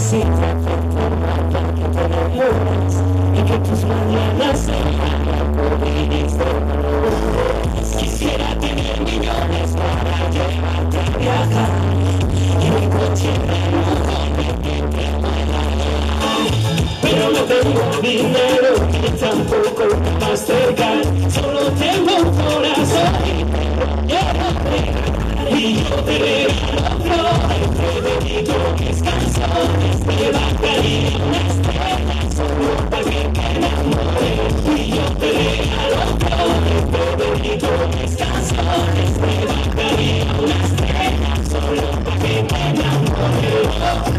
quisiera conformarte que te enamoras y que tus mañanas sean aburridas de colores. Quisiera tener millones para llevarte a viajar y un coche nuevo convertirte en bailar. Pero no tengo dinero y tampoco Mastercard, solo tengo un corazón y te lo quiero regalar. Y yo te regalo flores, te dedico mis canciones, te bajaría una estrella solo para que te enamores. Y yo te regalo flores, te dedico mis canciones, te bajaría una estrella solo para que te enamores.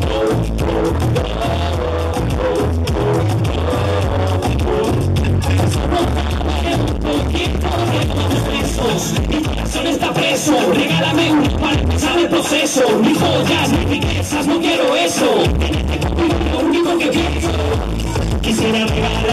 Mi corazón está preso, regálame un para empezar el proceso. Ni joyas, ni riquezas, no quiero eso. Lo único que pienso, quisiera regalar